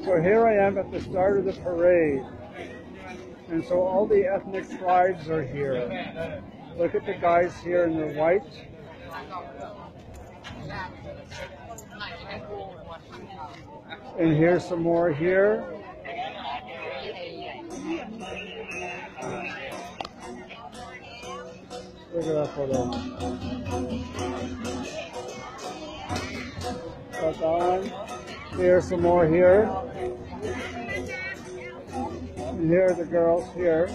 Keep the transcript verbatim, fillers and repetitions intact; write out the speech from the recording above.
So here I am at the start of the parade. And so all the ethnic tribes are here. Look at the guys here in the white. And here's some more here. Look at that photo. Got that one. Here's some more here. And here are the girls here.